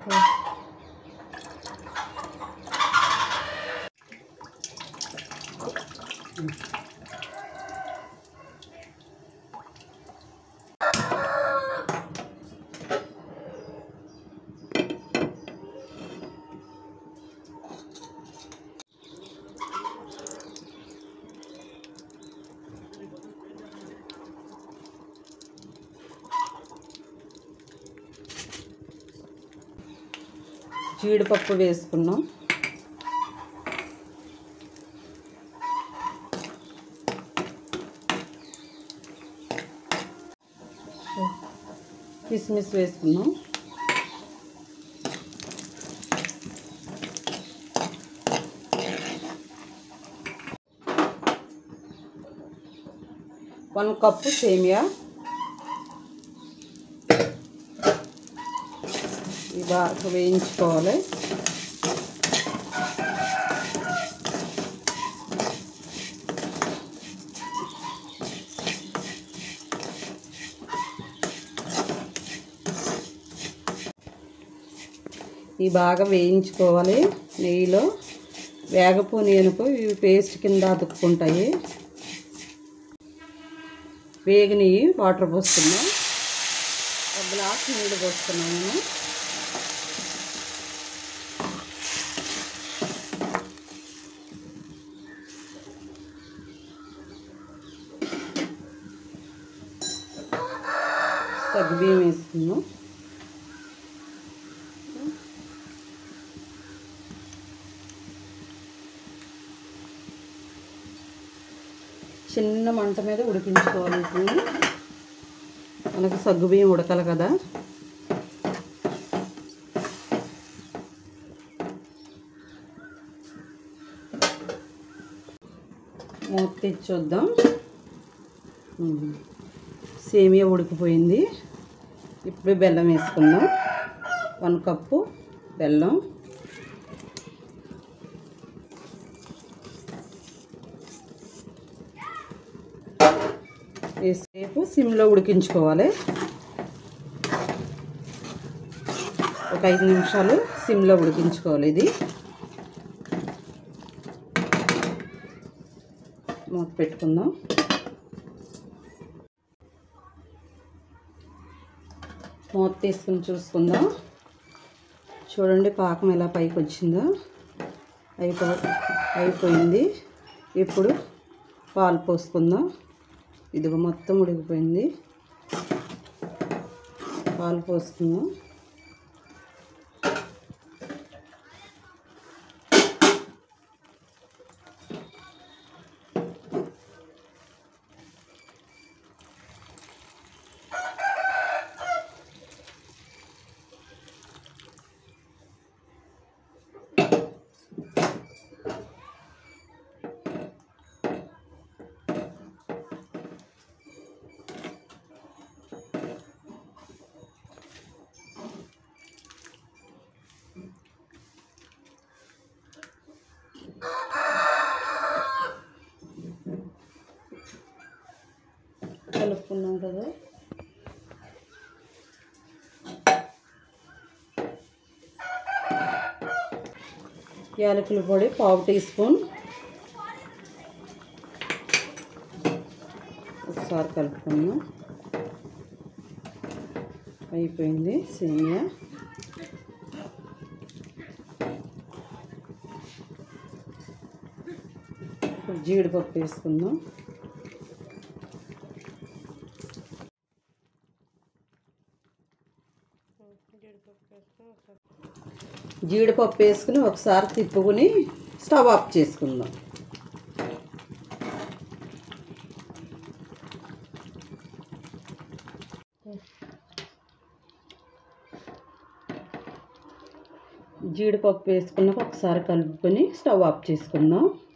జీడిపప్పు వేసుకున్నాం. కిస్మిస్ వేసుకున్నాం. వన్ కప్పు సేమియా. ఇవి బాగా వేయించుకోవాలి. ఇవి బాగా వేయించుకోవాలి నెయ్యిలో. వేగపు నేనుకో ఇవి పేస్ట్ కింద అతుక్కుంటాయి. వేగిని వాటర్ పోస్తున్నాం. ఒక గ్లాస్ నీళ్ళు పోస్తున్నాం నేను. సగ్గుబియ్యం వేసుకున్నాం. చిన్న మంట మీద ఉడికించుకోవాలి. ఇప్పుడు మనకి సగ్గుబియ్యం ఉడకాలి కదా. మూత తీసి చూద్దాం. సేమియా ఉడికిపోయింది. ఇప్పుడు బెల్లం వేసుకుందాం. 1 కప్పు బెల్లం. వేసేపు సిమ్లో ఉడికించుకోవాలి. ఒక 5 నిమిషాలు సిమ్లో ఉడికించుకోవాలి. ఇది మూత పెట్టుకుందాం. మూత తీసుకుని చూసుకుందాం. చూడండి పాకం ఎలా పైకి వచ్చిందో. అయిపోయింది. ఇప్పుడు పాలు పోసుకుందాం. ఇదిగో మొత్తం ఉడికిపోయింది. పాలు పోసుకుందాం. కలుపుకున్నాం కదా. యాలకుల పొడి 1/2 టీ స్పూన్. ఒకసారి కలుపుకున్నాం. అయిపోయింది సేమియా. ఇప్పుడు జీడిపప్పు వేసుకుందాం. జీడిపప్పు వేసుకుని ఒకసారి తిప్పుకుని స్టవ్ ఆఫ్ చేసుకుందాం. జీడిపప్పు వేసుకున్నాక ఒకసారి కలుపుకొని స్టవ్ ఆఫ్ చేసుకుందాం.